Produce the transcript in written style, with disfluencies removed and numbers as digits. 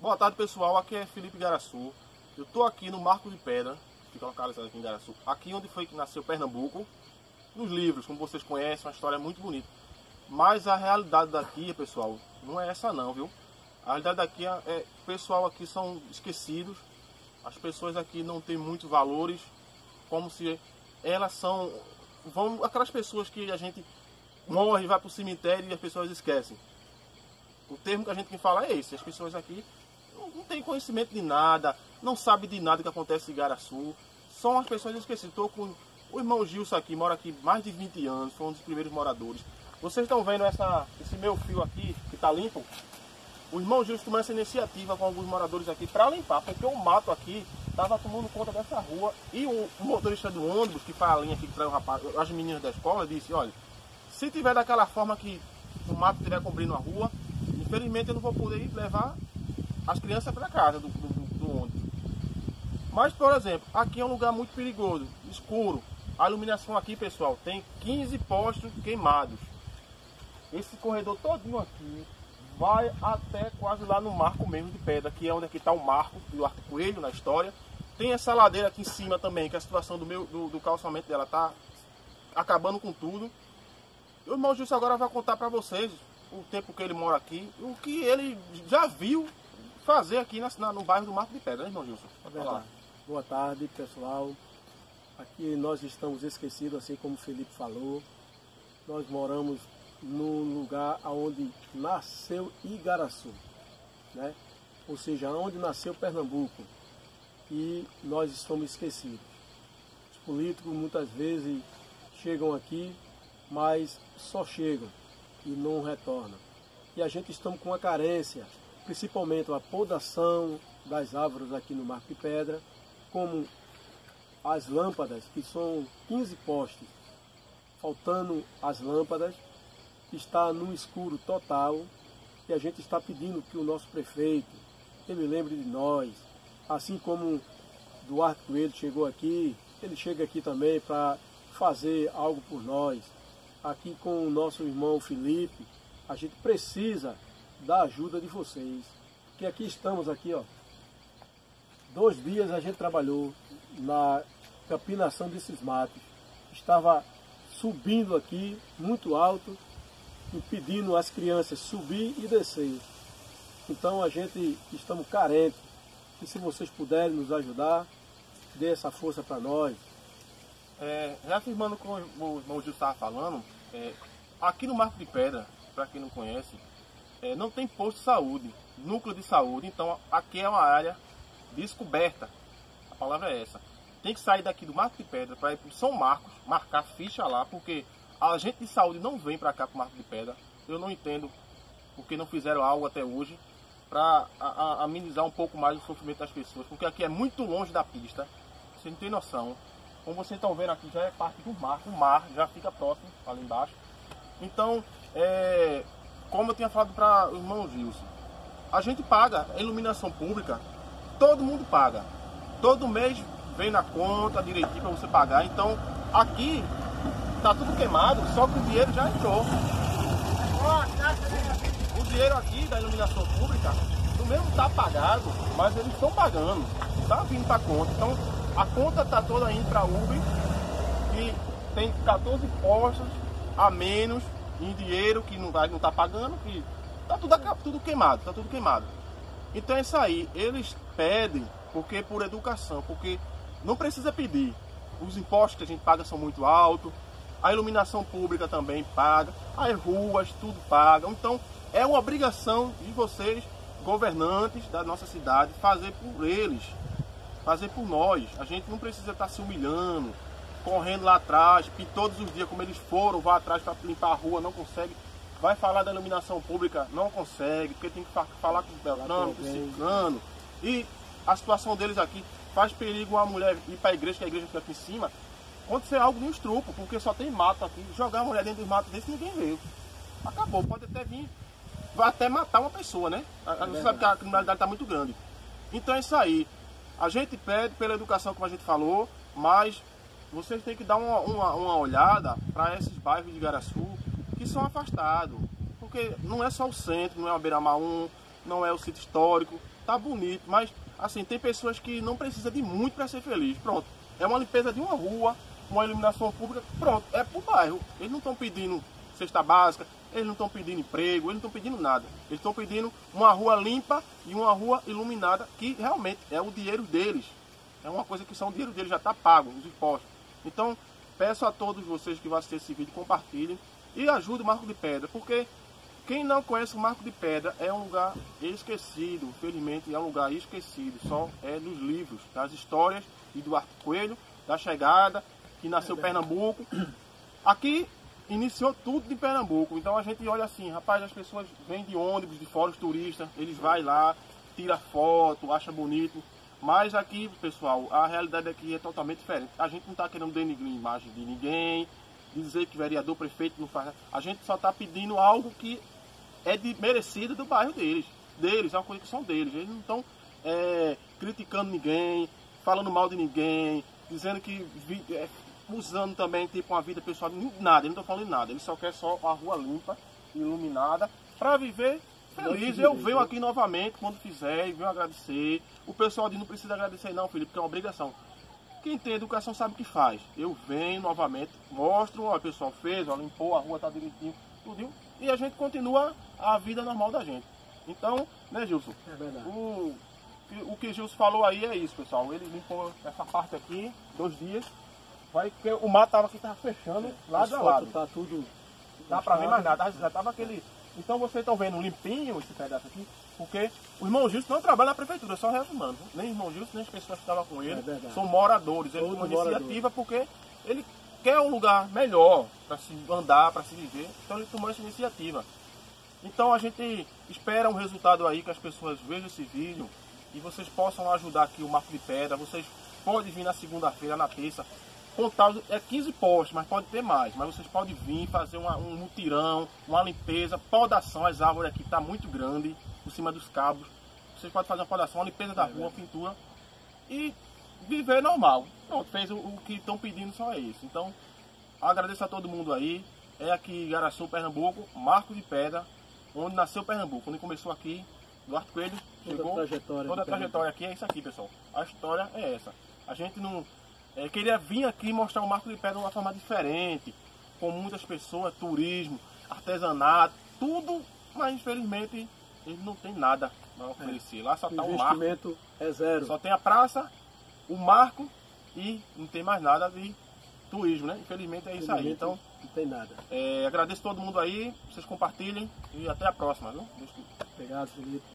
Boa tarde, pessoal, aqui é Felipe Igaraçu. Eu estou aqui no Marco de Pedra, fica localizado aqui em Igaraçu, aqui onde foi que nasceu Pernambuco. Nos livros, como vocês conhecem, uma história muito bonita. Mas a realidade daqui, pessoal, não é essa não, viu? A realidade daqui é o pessoal aqui são esquecidos. As pessoas aqui não têm muitos valores, como se elas são... aquelas pessoas que a gente morre, vai para o cemitério e as pessoas esquecem. O termo que a gente fala é esse. As pessoas aqui não têm conhecimento de nada, não sabem de nada que acontece em Igaraçu. São as pessoas esquecidas. Estou com o irmão Gilson aqui, mora aqui mais de 20 anos, foi um dos primeiros moradores. Vocês estão vendo esse meu fio aqui, que está limpo? O irmão Gilson tomou essa iniciativa com alguns moradores aqui para limpar, porque o mato aqui estava tomando conta dessa rua. E o motorista do ônibus, que faz a linha aqui, que traz o rapaz, as meninas da escola, disse, olha, se tiver daquela forma que o mato estiver cobrindo a rua, infelizmente eu não vou poder ir levar as crianças para casa do ônibus. Mas, por exemplo, aqui é um lugar muito perigoso, escuro. A iluminação aqui, pessoal, tem 15 postes queimados. Esse corredor todinho aqui vai até quase lá no marco mesmo de pedra, que é onde está o marco do Arco Coelho na história. Tem essa ladeira aqui em cima também, que a situação do calçamento dela está acabando com tudo. O irmão Gilson agora vai contar para vocês o tempo que ele mora aqui, o que ele já viu fazer aqui no bairro do Marco de Pedra, né, irmão Gilson? Boa tarde, pessoal. Aqui nós estamos esquecidos, assim como o Felipe falou. Nós moramos num lugar onde nasceu Igaraçu, né? Ou seja, onde nasceu Pernambuco. E nós estamos esquecidos. Os políticos muitas vezes chegam aqui, mas só chegam e não retornam. E a gente estamos com uma carência, principalmente a podação das árvores aqui no Marco de Pedra, como as lâmpadas, que são 15 postes, faltando as lâmpadas, está no escuro total, e a gente está pedindo que o nosso prefeito, ele lembre de nós, assim como Duarte Coelho chegou aqui, ele chega aqui também para fazer algo por nós. Aqui com o nosso irmão Felipe, a gente precisa da ajuda de vocês, porque aqui estamos aqui, ó, 2 dias a gente trabalhou na capinação desses matos, estava subindo aqui muito alto, impedindo as crianças subir e descer. Então a gente estamos carentes, e se vocês puderem nos ajudar, dê essa força para nós. Reafirmando com o irmão Gilson estava falando, aqui no Marco de Pedra, para quem não conhece, não tem posto de saúde, núcleo de saúde, então aqui é uma área descoberta, a palavra é essa. Tem que sair daqui do Marco de Pedra para ir para São Marcos, marcar ficha lá, porque a agente de saúde não vem para cá para o Marco de Pedra. Eu não entendo porque não fizeram algo até hoje para amenizar um pouco mais o sofrimento das pessoas, porque aqui é muito longe da pista, você não tem noção. Como vocês estão vendo aqui, já é parte do mar, o mar já fica próximo, ali embaixo. Então, como eu tinha falado para o irmão Gilson, a gente paga a iluminação pública, todo mundo paga. Todo mês vem na conta direitinho para você pagar. Então, aqui está tudo queimado, só que o dinheiro já entrou. O dinheiro aqui da iluminação pública, do mesmo está pagado, mas eles estão pagando, está vindo para a conta. Então, a conta está toda indo para a UB, que tem 14 postos a menos em dinheiro que não está pagando, que está tudo queimado, está tudo queimado. Então é isso aí, eles pedem porque por educação, porque não precisa pedir. Os impostos que a gente paga são muito altos, a iluminação pública também paga, as ruas, tudo paga. Então é uma obrigação de vocês, governantes da nossa cidade, fazer por eles, fazer por nós. A gente não precisa estar se humilhando, correndo lá atrás, e todos os dias como eles foram, vai atrás para limpar a rua, não consegue. Vai falar da iluminação pública, não consegue, porque tem que falar com o Beltrano, com o Ciclano. E a situação deles aqui faz perigo uma mulher ir para a igreja, que a igreja fica aqui em cima, acontecer algo no estrupo, porque só tem mato aqui. Jogar a mulher dentro dos matos desse, ninguém veio. Acabou, pode até vir, vai até matar uma pessoa, né? Você sabe que a criminalidade está muito grande. Então é isso aí. A gente pede pela educação, como a gente falou, mas vocês têm que dar uma olhada para esses bairros de Igaraçu que são afastados. Porque não é só o centro, não é a Beira-Mar 1, não é o sítio histórico, tá bonito, mas assim, tem pessoas que não precisam de muito para ser feliz. Pronto, é uma limpeza de uma rua, uma iluminação pública, pronto, é pro bairro. Eles não estão pedindo cesta básica, eles não estão pedindo emprego, eles não estão pedindo nada. Eles estão pedindo uma rua limpa e uma rua iluminada, que realmente é o dinheiro deles. É uma coisa que o dinheiro deles já está pago, os impostos. Então, peço a todos vocês que vão assistir esse vídeo, compartilhem e ajudem o Marco de Pedra, porque quem não conhece o Marco de Pedra é um lugar esquecido, infelizmente é um lugar esquecido, só é nos livros, das histórias de Duarte Coelho, da chegada, que nasceu em Pernambuco. Aqui iniciou tudo de Pernambuco, então a gente olha assim, rapaz, as pessoas vêm de ônibus, de fora, os turistas, eles vão lá, tira foto, acha bonito, mas aqui, pessoal, a realidade aqui é totalmente diferente. A gente não está querendo denigrir a imagem de ninguém, dizer que vereador, prefeito não faz nada. A gente só está pedindo algo que é de merecido do bairro deles, é uma coisa que são deles. Eles não estão criticando ninguém, falando mal de ninguém, dizendo que usando também tipo uma vida pessoal, nada, eles não estão falando nada. Eles só querem só uma rua limpa, iluminada, para viver feliz. Eu venho aqui novamente quando fizer e venho agradecer. O pessoal diz, não precisa agradecer não, Felipe, porque é uma obrigação. Quem tem educação sabe o que faz. Eu venho novamente, mostro, ó, o pessoal fez, ó, limpou, a rua tá direitinho, tudo, e a gente continua a vida normal da gente. Então, né, Gilson? É verdade. O que Gilson falou aí é isso, pessoal. Ele limpou essa parte aqui, 2 dias. Porque o mato tava aqui, tava fechando lado a lado. Tá tudo. Não dá pra ver mais nada, já tava aquele. Então vocês estão vendo limpinho esse pedaço aqui, porque o irmão Gilson não trabalha na prefeitura, só reafirmando. Nem o irmão Gilson, nem as pessoas que estavam com ele são moradores. Ele tem uma iniciativa porque ele quer um lugar melhor para se andar, para se viver. Então ele tomou essa iniciativa. Então a gente espera um resultado aí, que as pessoas vejam esse vídeo e vocês possam ajudar aqui o Marco de Pedra. Vocês podem vir na segunda-feira, na terça. Contar, é 15 postes, mas pode ter mais. Mas vocês podem vir fazer um mutirão, uma limpeza, podação. As árvores aqui estão muito grandes, por cima dos cabos. Vocês podem fazer uma podação, uma limpeza da rua, uma pintura e viver normal. Pronto, fez o que estão pedindo, só é isso. Então, agradeço a todo mundo aí. É aqui em Igaraçu, Pernambuco, Marco de Pedra, onde nasceu Pernambuco. Onde começou aqui, Duarte Coelho, chegou. Toda a trajetória aqui é isso aqui, pessoal. A história é essa. A gente não... queria vir aqui mostrar o Marco de Pedra de uma forma diferente, com muitas pessoas, turismo, artesanato, tudo, mas infelizmente ele não tem nada para oferecer. Lá só está o Marco. Investimento é zero. Só tem a praça, o Marco e não tem mais nada de turismo, né? Infelizmente é isso aí. Então, não tem nada. Agradeço todo mundo aí, vocês compartilhem e até a próxima, viu? Obrigado, Felipe.